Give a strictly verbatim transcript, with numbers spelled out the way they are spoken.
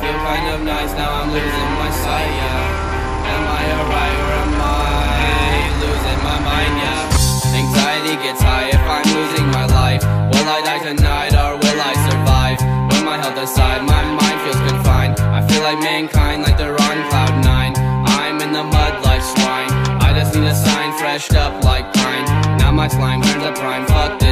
feel kind of nice, now I'm losing my sight, yeah. Am I alright or am I losing my mind, yeah? Anxiety gets high if I'm losing my life. Will I die tonight or will I survive? When my health aside, my mind feels confined. I feel like mankind, like they're on cloud nine. I'm in the mud like swine. I just need a sign, freshed up like pine. Now my slime turns to prime, fuck this.